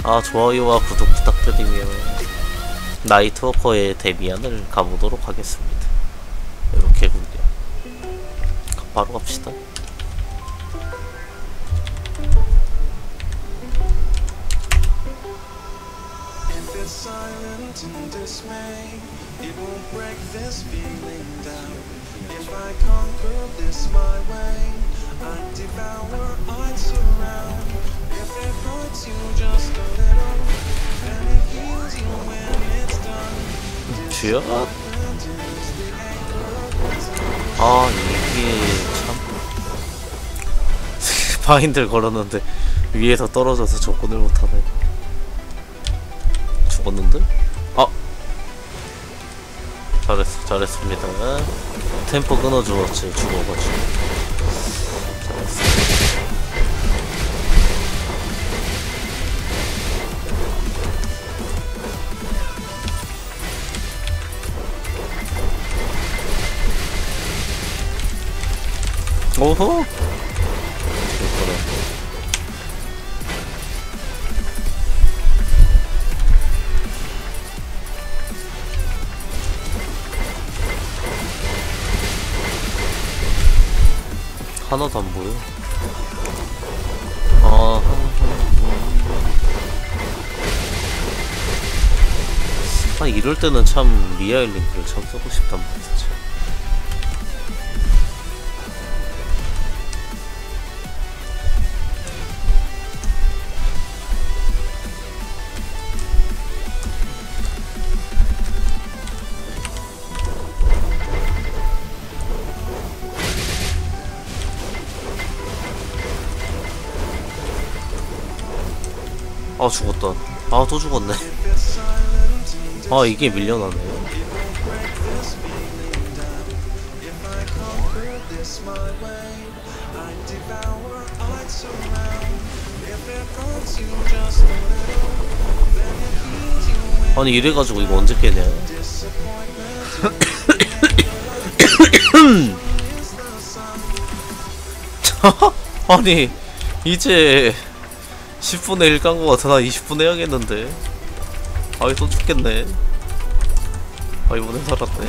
아, 좋아요와 구독 부탁드리며 나이트워커의 데비안을 가보도록 하겠습니다. 이렇게군요. 바로 갑시다. 주여? 아, 이게 참 바인들 걸었는데 위에서 떨어져서 접근을 못하네. 죽었는데? 아! 잘했습니다. 템포 끊어주었지, 죽어가지고. 잘했어. 오호! 하나도 안 보여. 이럴 때는 참 리아일 링크를 참 쓰고 싶단 말이지. 아, 죽었다. 아, 또 죽었네. 아, 이게 밀려나네요. 아니, 이래가지고 이거 언제 깨냐. 아니, 이제 10분의 1 깐 거 같아. 나 20분 해야겠는데. 아이, 또 죽겠네. 아, 이번엔 살았네.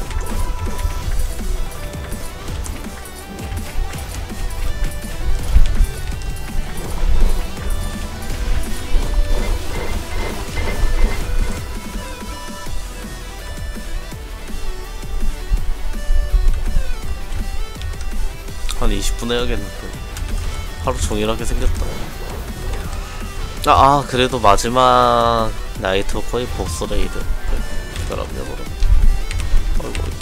한 20분 해야겠는데. 하루 종일 하게 생겼다. 그래도 마지막 나이트워커의 보스 레이드. 그럼요, 그럼. 어이구.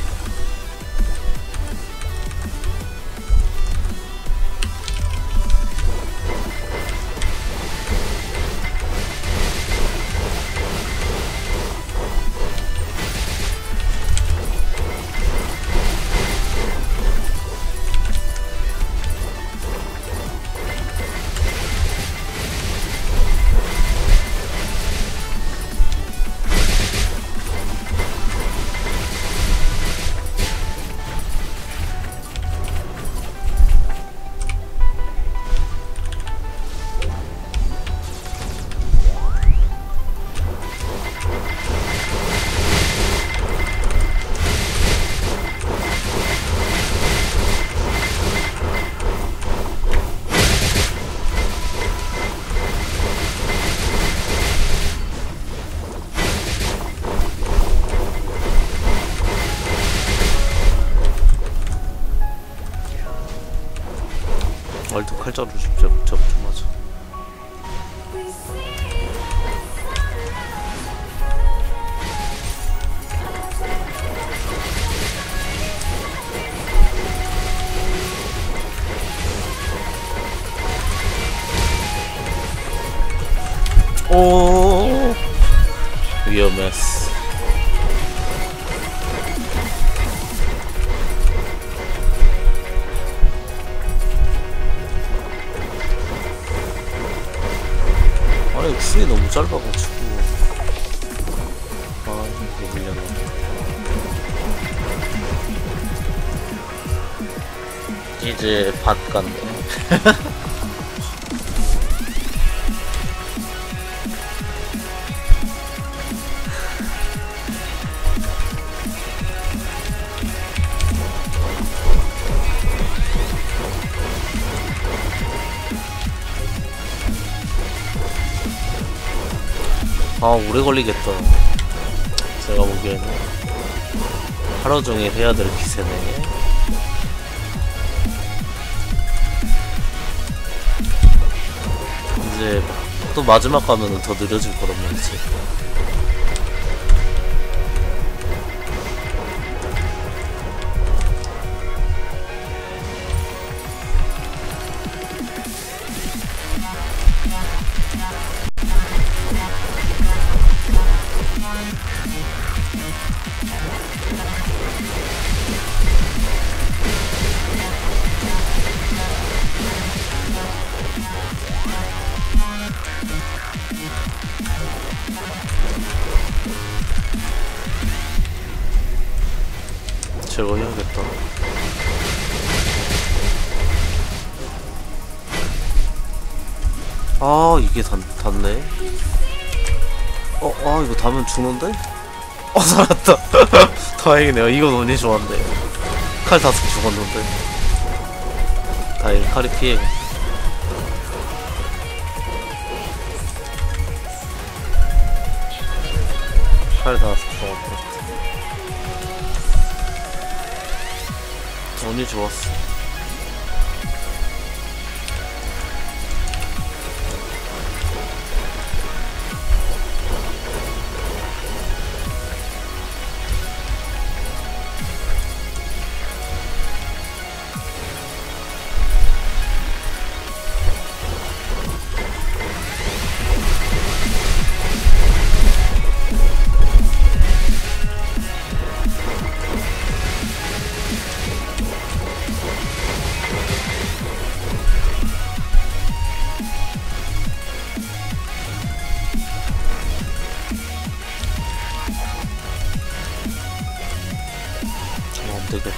얼도 칼자루 좀 하자. 오, 위험했어. 아니, 쿨이 너무 짧아가지고. 아, 이게 밀려나. 이제 밭 같네. 아 오래 걸리겠다. 제가 보기에는 하루 종일 해야 될 기세네. 이제 또 마지막 가면은 더 느려질 거란 말이지. 제거해야겠다. 아 이게 닿네. 아 이거 닿으면 죽는데? 살았다. 다행이네요. 이건 운이 좋았네. 칼 5개 죽었는데 다행히 칼이 피해. 칼 5개 죽었다. 운이 좋았어. 안되겠다.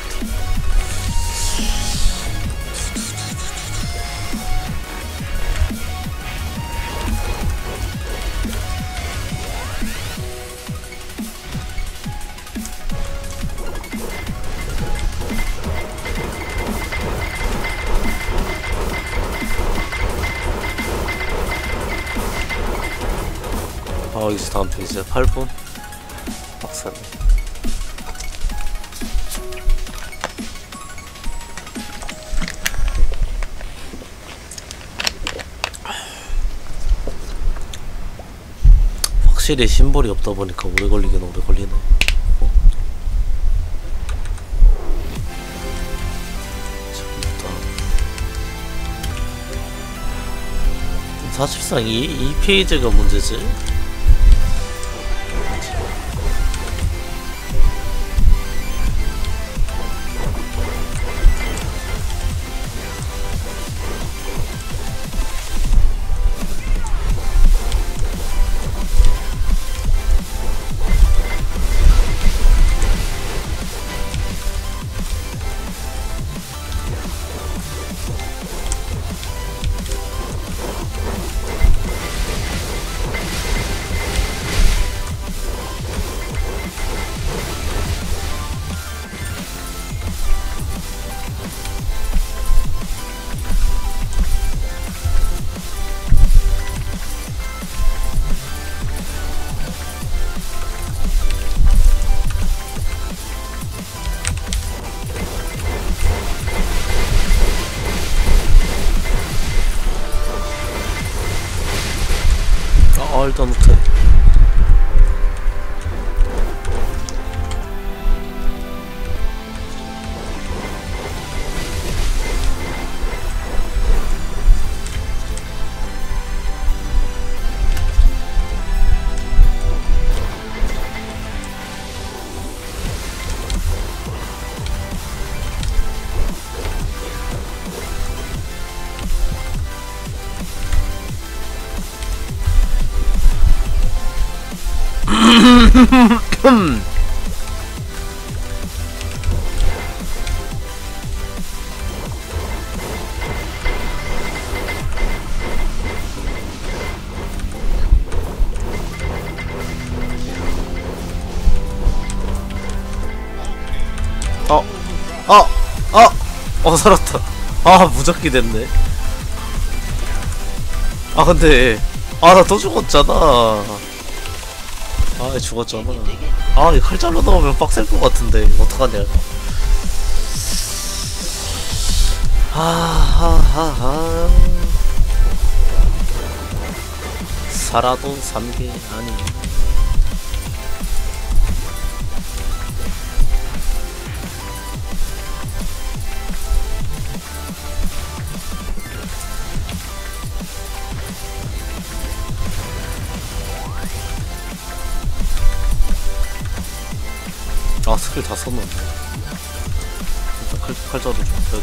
이제 다음 페이지야. 8분? 빡세네. 확실히 심볼이 없다 보니까 오래 걸리긴 오래 걸리네. 사실상 이 페이지가 문제지. 일단 못해. 살았다. 무적기 됐네. 근데 나 또 죽었잖아. 아 죽었잖아. 아 이 칼잘로 넣으면 빡셀 것 같은데 이거 어떡하냐. 하하하하. 살아도 3개 아니. 아 스킬 다 썼는데 일단 칼자루 좀 빼고.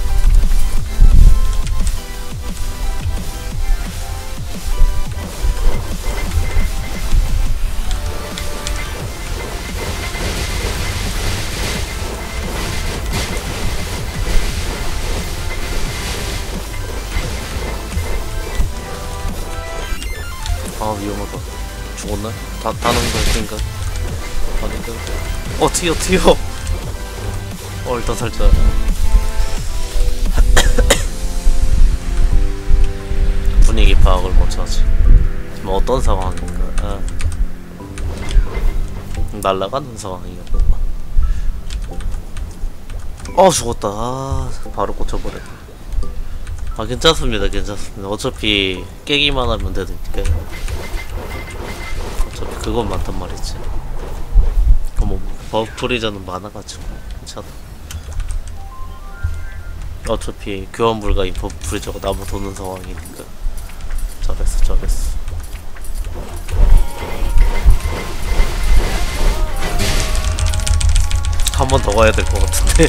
아 위험하다. 죽었나? 다는 거인가? 아닌가? 튀어 일단 살짝 분위기 파악을 못하지. 지금 어떤 상황인가? 날아가는 상황이었고. 죽었다. 바로 꽂혀버렸다. 괜찮습니다. 어차피 깨기만 하면 되니까. 어차피 그건 많단 말이지. 버프 프리저는 많아가지고 괜찮아. 어차피 교환 불가인 버프 프리저가 나무 도는 상황이니까. 잘했어. 한 번 더 가야 될 것 같은데.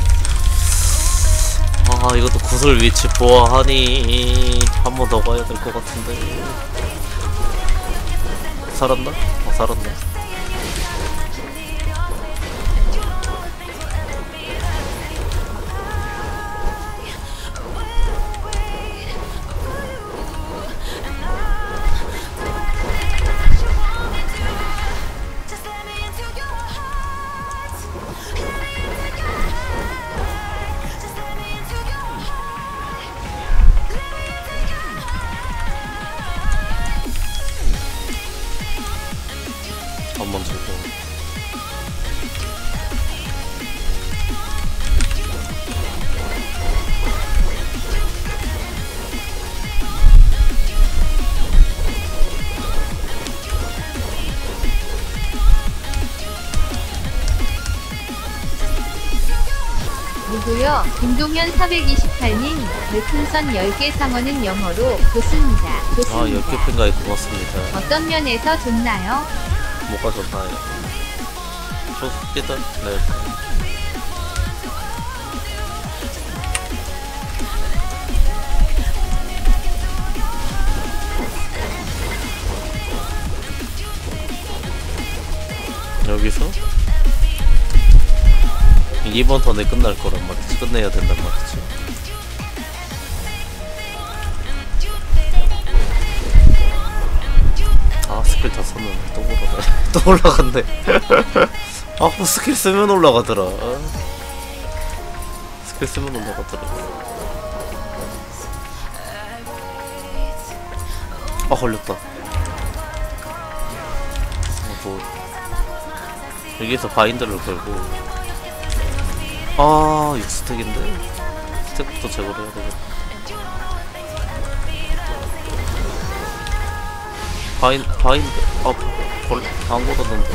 이것도 구슬 위치 보아하니 한 번 더 가야 될 것 같은데. 살았나? 살았네. 한번 주고. 누구요? 김동현 428님 별풍선 10개 상어는 영어로 좋습니다. 10개 팬가에 고맙습니다. 어떤 면에서 좋나요? 뭐가 좋나요? 좋겠다. 네. 여기서 2번 턴에 끝날 거란 말이지. 끝내야 된단 말이지. 스킬 다 썼는데 또 올라가네. 또 올라간대. 스킬 쓰면 올라가더라. 스킬 쓰면 올라가더라. 걸렸다. 여기서 바인드를 걸고. 6스택인데? 스택부터 제거를 해야 되겠다. 바인드. 안 걸었는데.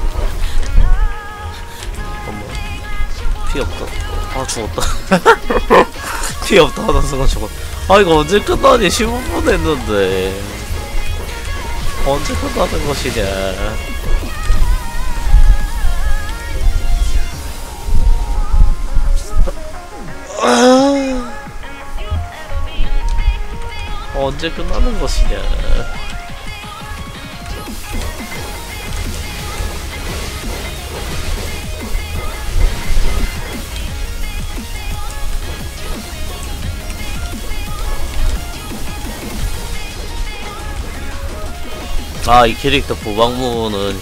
잠깐만. 피 없다. 죽었다. 피 없다 하는 순간 죽었다. 이거 언제 끝나니? 15분 했는데. 언제 끝나는 것이냐. 언제 끝나는 것이냐. 이 캐릭터 보방무는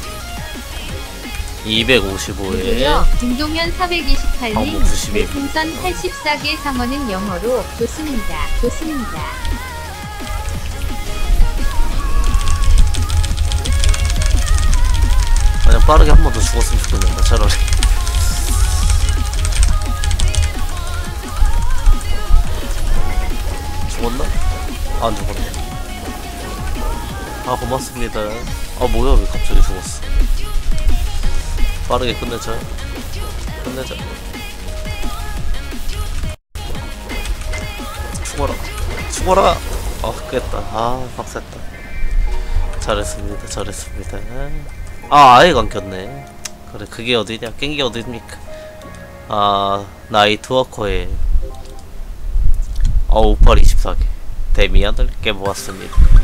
255에 김동현 428님 별풍선 84개 상어는 영어로 좋습니다. 그냥 빠르게 한 번 더 죽었으면 좋겠는데 차라리. 죽었나? 안 죽었네. 아 고맙습니다. 아 뭐야 왜 갑자기 죽었어. 빠르게 끝내자. 끝내자. 죽어라. 죽어라. 아 깼다. 아 빡셌다. 잘했습니다. 잘했습니다. 아 아예 감겼네. 그래 그게 어디냐. 깬게 어딥니까. 아 나이트워커에 5824개 데미안을 깨보았습니다.